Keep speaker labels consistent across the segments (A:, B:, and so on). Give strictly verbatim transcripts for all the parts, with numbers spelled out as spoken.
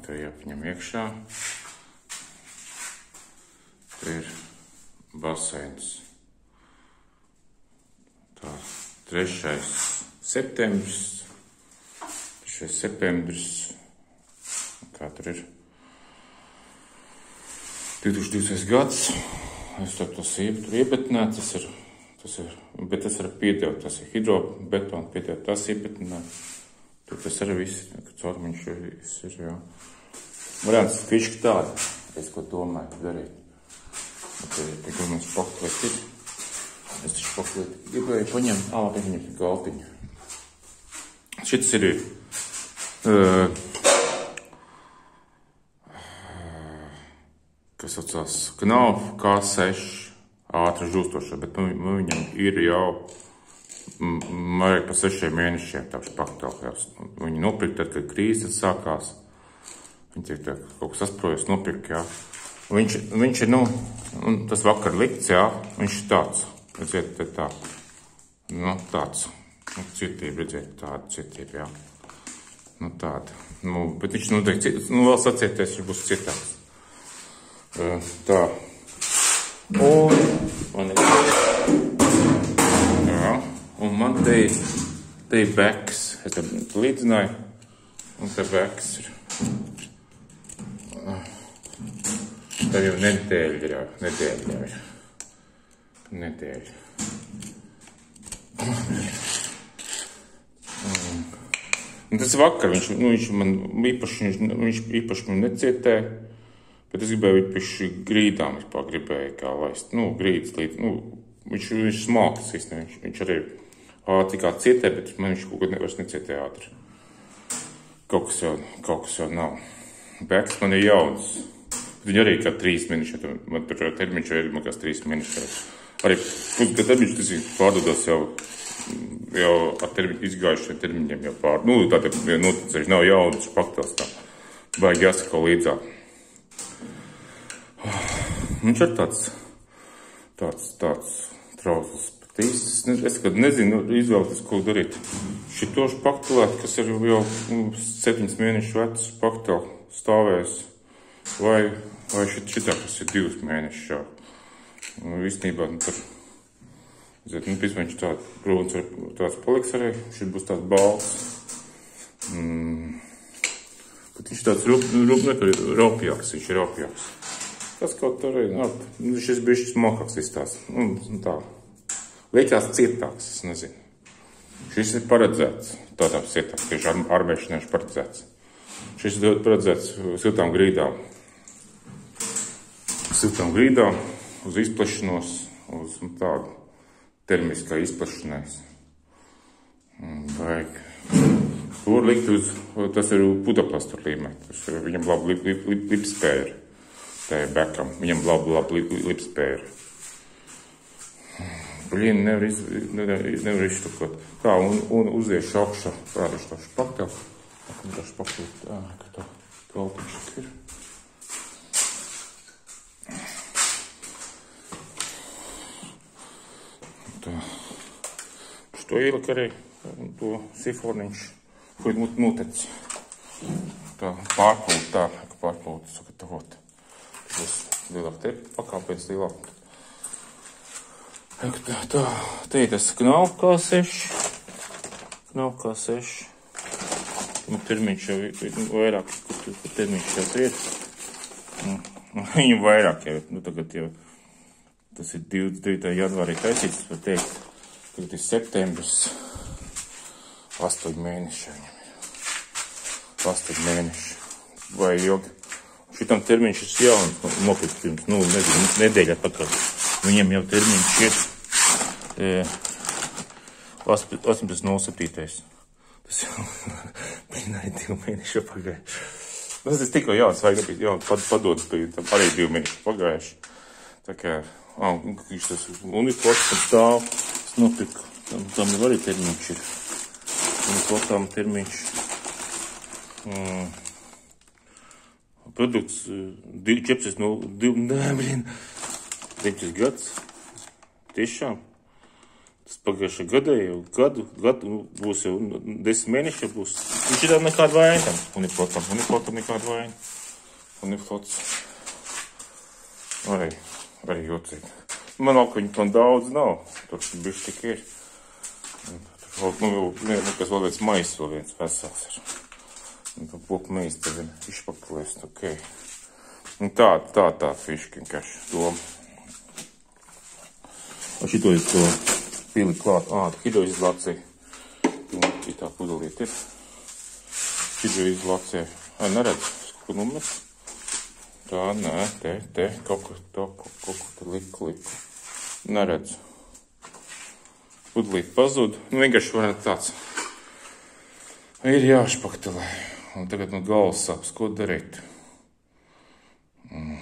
A: to jau viņam iekšā. Te ir baseins. Tā, trešais septembris. trešais septembris. Kā tur ir? divi tūkstoši divdesmitais gads. Es to tas ir tur iebetināts. Tas ir, tas ir, bet tas ir piedevu. Tas ir hidrobetona piedevu. Tas iebetināts. Tur tas arī viss, caurumiņš ir, jā. Variants fiška tāda, es ko domāju darīt. Te ir mums paklēt ir. Es taču paklēt gribēju paņemt, ā, paņemt galtiņu. Šits ir, uh, kas saucās, Knauf K seši, ātri žūstoša, bet nu, viņam ir jau vairāk pa sešiem mēnešiem tā špaktelkās. Viņi nopirkt, tad, kad krīze sākās. Viņi tiek tā kaut kas sasprojas nopirkt, jā. Viņš, viņš ir, nu, tas vakar likts, jā. Viņš ir tāds, redziet, te tā. Nu, tāds. Nu, cietība, redziet, tāda cietība, jā. Nu, tāda. Nu, bet viņš noteikti, nu, vēl sacieties, viņš būs cietāks. Tā. Un, man ir... Un man te ir, te ir beks. Es te līdzināju. Un te beks ir. Tā jau nedēļa ir. Nedēļa ir. Nedēļa. Un tas vakar. Viņš, nu, viņš man īpaši, viņš īpaši man necietē. Bet es gribēju viņu piši grīdām. Vispār gribēju kā laist. Nu, grīdas līdz. Nu, viņš, viņš smalks. Viņš, viņš arī ātri kā cietē, bet man viņš kaut kad vairs necietē ātri. Kaut kas jau, kaut kas jau nav. Beks man ir jauns. Viņi arī kā trīs mēneši. Man tur termiņš ir makās trīs mēneši. Arī pusgad termiņš, tas ir pārdodos jau, jau ar termiņu, izgājušiem termiņiem jau pār. Nu, tā te noticējuši, nav jauns špaktels tā. Baigi jāsako līdzāk. Viņš ir tāds, tāds, tāds trausls. Es, es kad nezinu, izvēlēties, ko darīt. Šito špaktelēt, kas ir jau septiņas mēnešu vecs špakteli stāvēs, vai, vai šit, šitā, kas ir divas mēnešus jau. Nu, īstenībā, nu, tur, zēt, nu, pēc viņš tāds, brūns tāds paliks arī, šit būs tāds balts. Mm. Bet viņš tāds rup, rup, nekad raupjāks, viņš ir raupjāks. Kas kaut arī, nu, šis bišķis smalkāks izstās, nu, tā. Liekas cietāks, es nezinu. Šis ir paredzēts, tādām cietāks, tieši ar, armēšanai ir paredzēts. Šis ir paredzēts siltām grīdām. Siltām grīdām, uz izplešanos, uz tādu termiskā izplešanais. Vajag. Tur likt uz, tas ir pudaplastu līmē. Tas ir, viņam labi lip, lip, lip, lipspēra. Tā ir bekam. Viņam labi, labi lip, lipspēra. Blīn, nevar, iz, nevar, nevar izštukot. Tā, un, un uzies augšā. Rāduši to špakteli. Tā špakteli, tā, ka tā galtiņš ir. Tā. Šo ielika arī to sifoniņš, ko ir notec. Tā pārpūt, tā, ka pārpūt, sagatavot. Tas lielāk te pakāpēc lielāk. Tā, tā, te ir tas Knauf K seši. Knauf K seši. Nu, termiņš jau ir vairāk, kur, kur termiņš jau ir. Nu, viņam vairāk jau, nu, tagad jau, tas ir divdesmit devītā janvārī taisīts, var teikt, tagad ir septembris, astoņi mēneši viņam ir. Astoņi mēneši. Vai ilgi. Šitam termiņš ir jau nopirkt pirms, nu, nezinu, nedēļa pakaļ. Viņam jau termiņš ir e, astoņpadsmit nulle septiņi. Tas jau brīnāja divu mēnešu pagājuši. Tas ir tikko jauns, vajag nebija jauns padodas, bija tam arī divu mēnešu pagājuši. Tā kā, ā, viņš tas uniklāts tam stāv, es nopirku, tam, tam jau arī termiņš ir. Uniklātām termiņš. Mm. Produkts četrdesmit nulle divi, nē, brīn. deviņdesmit gads. Tiešām. Tas pagājušā gadēju, gadu, gadu būs jau desmit mēneši, būs. Viņš ir nekāda vaina tam. Uniflotam, uniflotam nekāda vaina. Uniflots. Arī, arī jocīgi. Man vēl, ka viņi man daudz nav. Tur bišķi tik ir. Tur, nu, kas vēl viens mais, vēl viens vesels ir. Un pa poku mēs te vien izpapulēst, ok. Un tā, tā, tā fiški, vienkārši doma. Un šito ir to pili klāt. Ā, hidroizolācija. Un tā pudelīt ir. Hidroizolācija. Ai, neredz, kur numers. Tā, nē, te, te, kaut kur, tā, kaut kur te liku, liku. Neredz. Pudelīt pazūd. Nu, vienkārši varētu tāds. Ir jāšpaktelē. Un tagad no galvas sāps, ko darīt? Mm.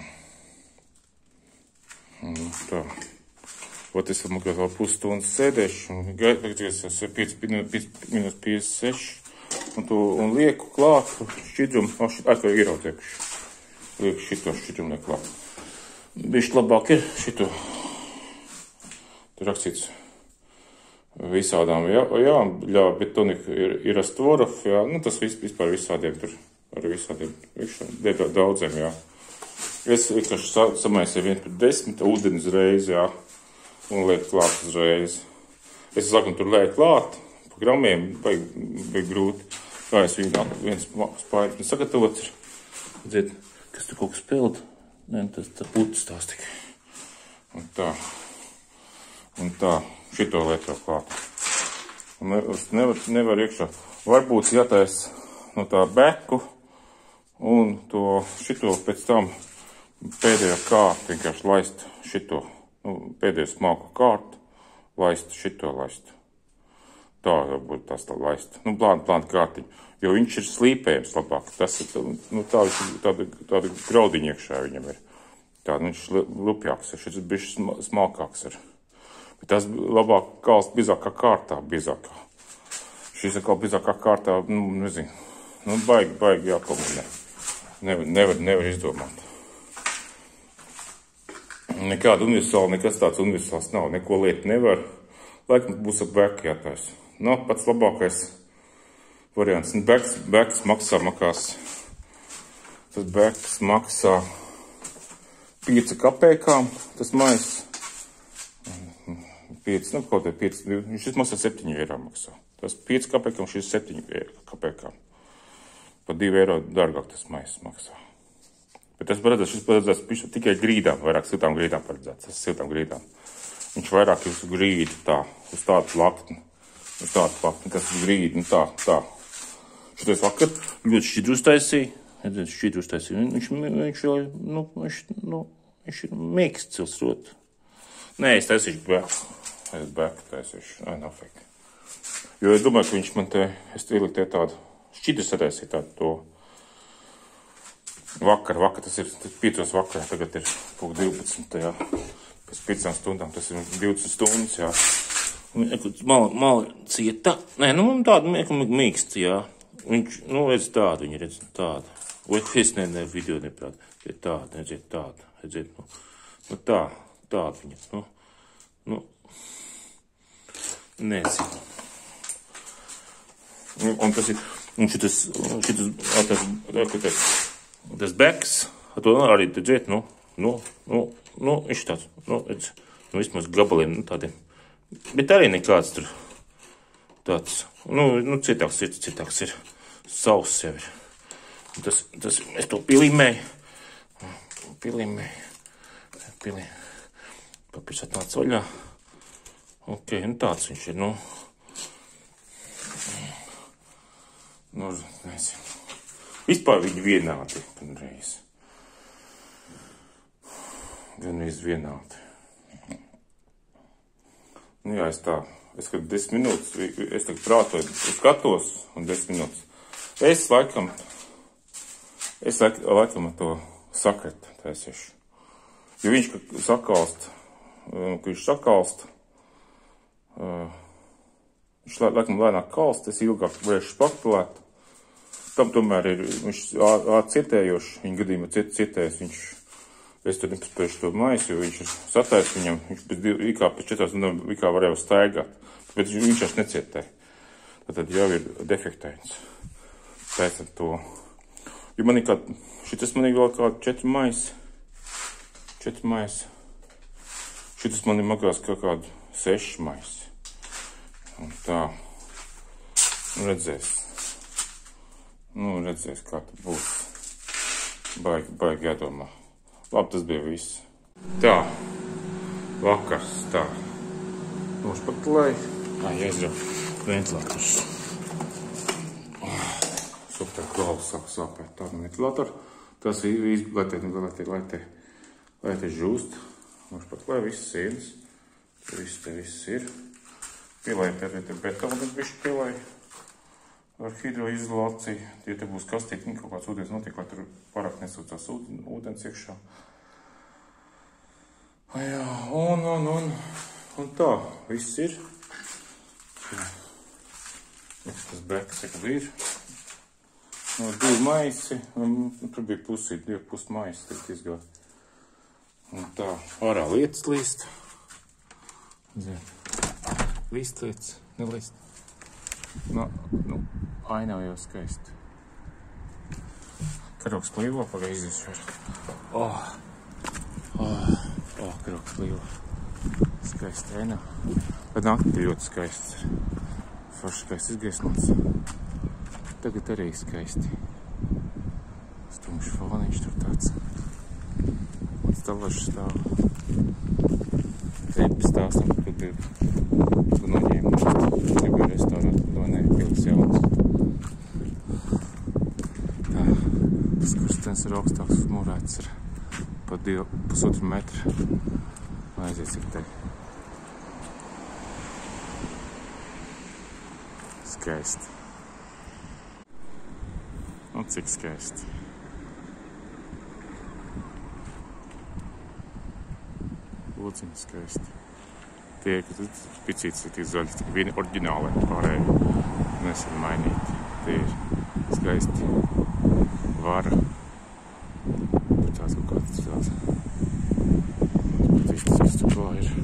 A: Mm, tā. Ot, es vēl vēl pusstundas sēdēšu un gaidu, es jau pieci minūtes piecdesmit seši un, to, un lieku klāt šķidrumu, o, šit, ar to ierautiekuši. Lieku šito šķidrumu lieku klāt. Bišķi labāk ir šito. Tur rakstīts visādām, jā, jā, jā, betonika ir, ir astvorov, jā, nu tas vis, vispār visādiem tur, ar visādiem, visādiem daudziem, jā. Es vienkārši samaisu viens pret desmit, ūdeni uzreiz, jā. Un liek klāt uzreiz. Es saku, tur liek klāt, pa gramiem, baigi, baigi grūti. Kā es vīnā, viens spāļi sagatavots ir. Redziet, kas tur kaut kas pild? Nē, tas tā putas tās tikai. Un tā. Un tā. Šito lieto klāt. Un nevar, nevar iekšā. Varbūt jātais no tā beku un to šito pēc tam pēdējā kārtu vienkārši laist šito. Nu, pēdējo smalku kārtu, laist šito laist. Tā varbūt tās tā laist. Nu, plāna, plāna kārtiņu. Jo viņš ir slīpējums labāk. Tas ir, nu, tā, tāda, tāda graudiņa iekšā viņam ir. Tā, nu, viņš lupjāks ir, šis bišķi smalkāks ir. Bet tas labāk kalst bizākā kārtā, bizākā. Šis ir kaut bizākā kārtā, nu, nezinu. Nu, baigi, baigi jākomunē. Nevar, nevar, nevar izdomāt. Nekāda universāla, nekas tāds universāls nav, neko lietu nevar. Laikam būs ar beku jātais. Nu, pats labākais variants. Beks, beks maksā makās. Tas beks maksā pieci kapēkām, tas mais. pieci, nu, kaut vai pieci, šis maksā septiņi eiro maksā. Tas pieci kapēkām, šis septiņi kapēkām. Pa divi eiro dārgāk tas mais maksā. Bet tas paredzēts, šis paredzēts tikai grīdām, vairāk siltām grīdām paredzēts, tas siltām grīdām. Viņš vairāk ir uz grīdu, tā, uz tādu lakni, uz tādu lakni, kas uz grīdu, nu tā, tā. Šitais vakar ļoti šķidru uztaisīja, redzēt, šķidru uztaisīja, viņš, viņš, nu, viņš, nu, viņš ir mīksts cilsrot. Nē, es taisīšu beku, es beku taisīšu, ai, nav fake. Jo es domāju, ka viņš man te, es ieliku te tādu šķidru sataisīju tādu to. Vakar, vakar, tas ir piecos vakarā, tagad ir pūk divpadsmit, jā. Pēc piecām stundām, tas ir divdesmit stundas, jā. Un, mali, mali cieta, nē, nu, tāda mīksta, jā. Viņš, nu, redz tādu, viņi redz tādu. Vai es ne, ne, video neprāt, ir tāda, redziet tāda, redziet, nu, nu tā, tāda viņa, nu, nu, nezinu. Un, un tas ir, un šitas, šitas, tas, tas, tas beks, to arī, redziet, nu, nu, nu, nu, viņš tāds, nu, redz, nu, vismaz gabaliem, nu, tādiem, bet arī nekāds tur tāds, nu, nu, citāks ir, citāks ir, sauss jau ir. Tas, tas, es to pilīmēju, pilīmēju, pilīmēju, papīrs atnāc vaļā, ok, nu, tāds viņš ir, nu, nu, nezinu. Vispār viņi vienādi, ganreiz. Ganreiz vienādi. Nu jā, es tā, es kad desmit minūtes, es tagad prātoju, es skatos un desmit minūtes. Es laikam, es laikam ar to sakratu taisīšu. Jo viņš, ka sakalst, ka viņš sakalst, viņš laikam lēnāk kalst, es ilgāk varēšu spaktelēt. Tam tomēr ir, viņš cietējoši, viņa gadījumā ciet, cietējis, viņš Es tur nepaspējuši to maisu, jo viņš ir satais viņam, viņš pēc ikā, pēc četrās nedēļām ikā varēja staigāt, bet viņš vairs necietēja. Tātad jau ir defektēns. Pēc tam to. Jo man ir kā, šitas man ir vēl kā četri maisi. Četri maisi. Šitas man ir makās kā kādu seši maisi. Un tā. Nu, redzēs. Nu, redzēs, kā tas būs. Baigi, baigi jādomā. Labi, tas bija viss. Tā. Vakars, tā. Noši pat lai. Ā, jāizrauj ventilators. Super, galvas sāk sāpēt. Tā no ventilatora. Tas ir izblētē, lai te, lai te, lai te žūst. Noši pat lai viss sēdz. Te viss, te viss ir. Pilai, te arī te betonu bišķi pilai. Ar hidroizolāciju. Tie te būs kastīti, kaut kāds ūdens notiek, lai tur pārāk nesūcās ūdens iekšā. Jā, un, un, un, un tā, viss ir. Tas beks, kad ir. No, divi maisi, un tur bija pusīt, divi pus maisi, tad izgāja. Un tā, ārā lietas līst. Līst lietas, nelīst. Nu, nu, ainā jau skaisti. Karoks plīvo, pagaidīs var. Oh, oh, oh, karoks plīvo. Skaisti ainā. Bet nakti ļoti skaists. Forši skaists izgaismots. Tagad arī skaisti. Stumšs foniņš tur tāds. Un stalašs stāv. Teipi stāstam, ka tur ir tu noņēma nost. Gribēja restaurāt, to ne, pils jauns. Tā, tas kurstens ir augstāks uzmūrēts ar pa divu, pusotru metru. Aiziet, cik te. Skaisti. Nu, cik skaisti. Lūdziņi skaisti. Tie, ka tu picītes ir tik zaļas, tik vieni oriģināli pārēji nesen mainīti. Tie ir skaisti. Vara. Tur tāds kaut kāds tāds. Patīši, cik tu kā ir.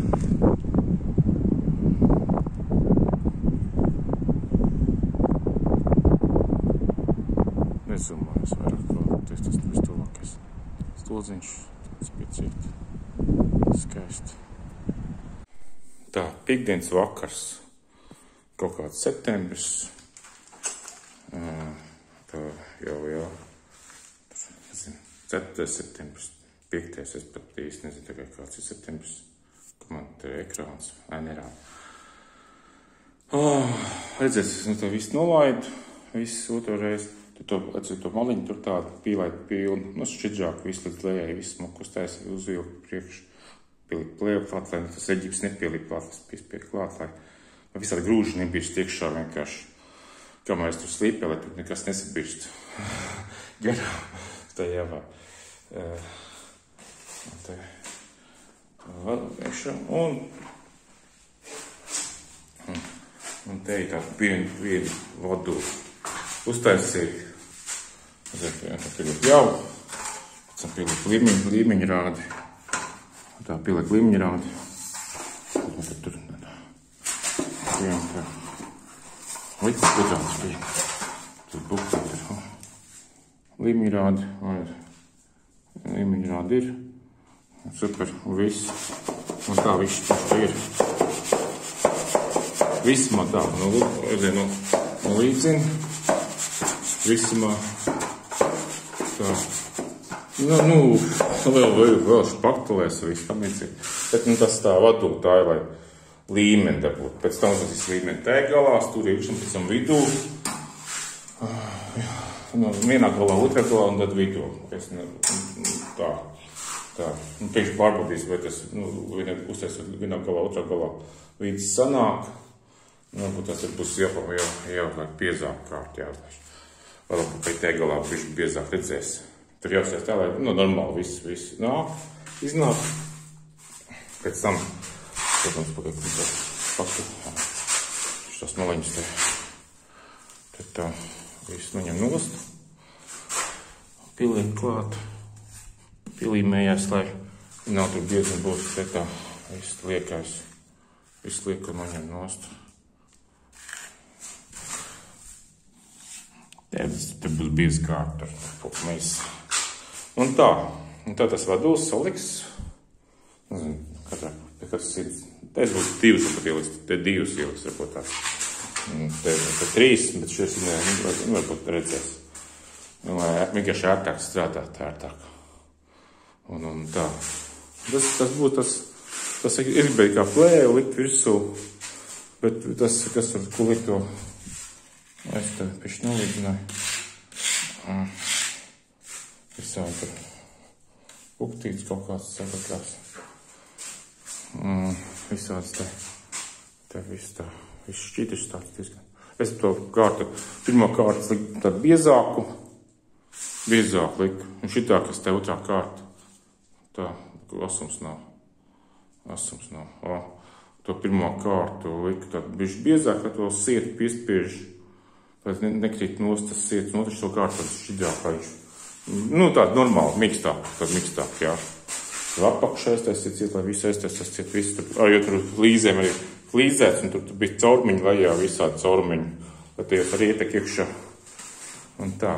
A: Nezumājas vairāk, ko tas tas viss tuvākais. Stuldziņš, tāds picīt. Skaisti. Tā, pikdienas vakars. Kaut kāds septembris. Tā jau, jau. Nezinu, ceturtais septembris. piektais es pat īsti nezinu, tā kā kāds ir septembris. Ka man te ir ekrāns. Nē, nerāda. Oh, redzēs, es no to visu nolaidu. Viss otro reizi. To, to maliņu tur tādu pīlēt pilnu, nu šķidrāk visu līdz lejai, visu smuku uztaisa uzvilku priekš, pielikt plēju klāt, lai tas eģips nepielikt klāt, tas piespieku klāt, lai visādi grūži nebirst iekšā vienkārši, kamēr es tur slīpē, lai tur nekas nesabirst. Garām, tā jāvā. Tā vēl iekšā, un, un, un te ir tādu vienu, vienu vadu uztaisīt. Tā pieliek jau, pēc tam pieliek līmeņu, līmeņu rādi. Tā pieliek līmeņu rādi. Tad tur, jā, tā. Oi, skudrāns bija. Tur bukta ir. Līmeņu rādi, līmeņu rādi ir. Super, un viss. Un tā viss tur ir. Vismā tā, nu, nu, nu līdzina. Vismā. Tā. Nu, nu, vēl, vēl, vēl špaktelēs visu pamīcīt. Bet, nu, tas tā vadū, tā ir, lai līmeni dabūt. Pēc tam tas ir līmeni te galās, tur ir un pēc tam vidū. Nu, vienā galā, otrā galā un tad vidū. Es, nu, tā, tā. Nu, priekš pārbaudīs, vai tas, nu, vienā uztaisot vienā galā, otrā galā līdz sanāk. Nu, tas tad būs jāpam, jā, jāuzliek piezāk kārt, jāuzliek. Varbūt pēc te galā bišķi biezāk redzēs. Tur jāuzties tā, lai, nu, normāli viss, viss nāk, iznāk. Pēc tam, protams, pagaid, tā paktu, šitās maliņas te, tad tā, viss noņem nost, pieliek klāt, pielīmējās, lai nav tur diezgan būs te tā viss liekais, viss lieko noņem nost. Te, te būs bijis kārta ar pupmīs. Un tā, un tā tas vaduls saliks. Nezinu, katrā, kas ir, te es būtu divas pat ieliks, te divas ieliks, varbūt tā. Te, te trīs, bet šis ne, varbūt redzēs. Lai vienkārši ērtāk strādāt, ērtāk. Un, un tā. Tas, tas būtu tas, tas es gribēju kā plēju likt virsū, bet tas, kas ar ko likt to, es te pišķi nolīdzināju. Visādi tur uktīts kaut kāds sagatās. Visāds te, te viss tā, viss šķītis tāds diezgan. Es to kārtu, pirmā kārtas liku tādu biezāku, biezāku liku, un šitā, kas te otrā kārta, tā, asums nav, asums nav. O, to pirmā kārtu liku tādu bišķi biezāk, lai to sietu piespiež, lai ne, nekrīt nost tas sietas, un otrs to kārtu tādu šķidrākājuši. Nu, tādu normāli, mikstāk, tādu mikstāk, jā. Apakšā aiztaisiet ciet, lai visu aiztaisiet ciet, visu tur, ar, jo tur flīzēm arī flīzēts, un tur, tur bija caurumiņi vajā, visādi caurumiņi, lai tie arī ietek iekšā. Un tā.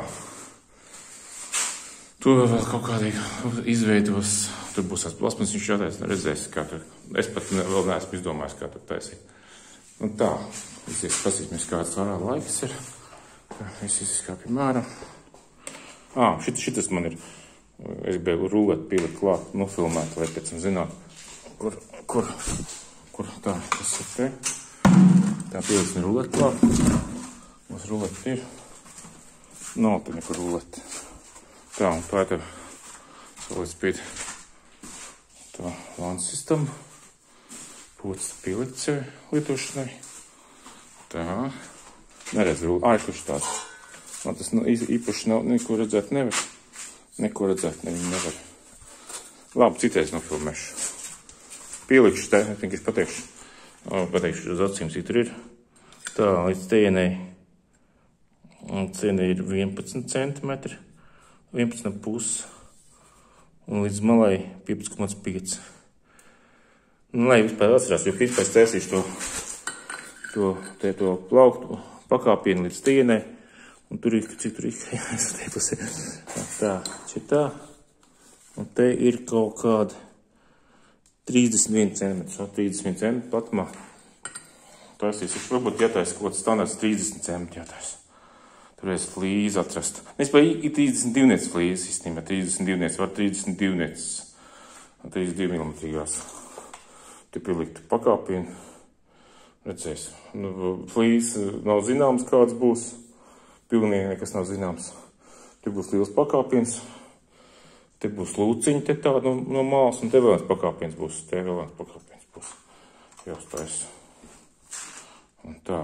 A: Tur vēl kaut kādīgi izveidos, tur būs tās plasmas, viņš jātais, redzēs, kā tur, es pat ne, vēl neesmu izdomājis, kā tur taisīt. Un tā, visies pasīsimies, kāds ārā laiks ir, kā viss izskāpja mērā. Ā, šit, šitas man ir, es gribēju rulēt pielikt klāt, nofilmēt, lai pēc tam zināt, kur, kur, kur tā, tas ir te. Tā pieliksim rulēt klāt. Mums rulēt ir. Nav te nekur rulēt. Tā, un tā ir tev solīts pīt tā lāns sistema. Pūtas pielikt sevi lietošanai. Tā. Neredz rulēt. Ai, kurš tāds. Man tas īpaši nav, neko redzēt nevar. Neko redzēt neviņu nevar. Labi, citreiz nofilmēšu. Pielikšu te, es vienkārši pateikšu. O, pateikšu uz acīm, cik tur ir. Tā, līdz tēnei. Cienai ir vienpadsmit centimetri. vienpadsmit un pusi. Un līdz malai piecpadsmit komats pieci. Nu, lai vispār atcerās, jo vispār taisīšu to, to, te, to plauktu pakāpienu līdz tēnei. Un tur ir, cik tur ir, es te pusē. Tā, šitā. Un te ir kaut kāda trīsdesmit viens centimetrs, no trīsdesmit viens centimetrs platumā. Taisīs, varbūt jātais kaut kāds standarts trīsdesmit centimetri jātais. Tur es flīzi atrast. Vispār ir trīsdesmit divi nec flīzi, īstenībā trīsdesmit divi nec, var trīsdesmit divi nec, trīsdesmit divi milimetrīgās. Te pielikt pakāpienu, redzēs. Nu, flīzi nav zināms, kāds būs. Pilnīgi nekas nav zināms. Te būs liels pakāpiens. Te būs lūciņi te tā no, no malas, un te vēl viens pakāpiens būs. Te vēl viens pakāpiens būs. Jāuztais. Un tā.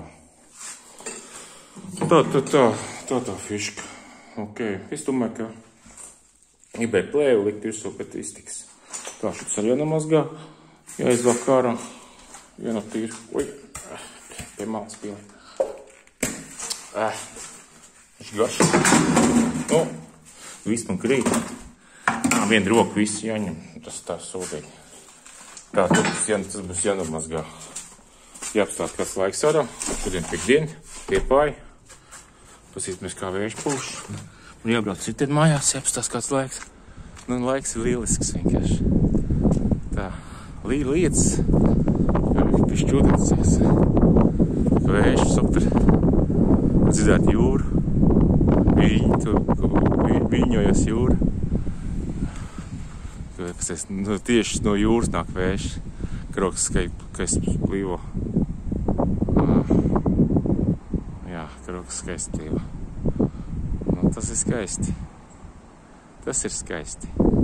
A: Tā, tā, tā, tā, tā fiška. Ok, es domāju, ka gribēju plēju likt virsū, bet iztiks. Tā, šis arī jānomazgā. Jāizvāk ārā. Jānotīra. Ui, pie malas pielikt. Eh, viņš garš. Nu, viss man krīt. Vienu roku viss jāņem. Tas tā sūdīgi. Tā, tas, jā, tas būs jānomazgā. Jāapstāt kāds laiks ārā. Šodien piekdiena, Liepāja. Pasīsimies, kā vējš pūš. Un jābrauc citien mājās, jāapstās kāds laiks. Nu, laiks ir lielisks vienkārši. Tā, lī, lietas. Pišķūdīsies. Vējš super. Dzirdēt jūru. Viņi, tu, viņojas jūra. Kas es, nu, tieši no jūras nāk vējš. Kroks skaisti plīvo. Jā, kroks skaisti plīvo. Nu, tas ir skaisti. Tas ir skaisti.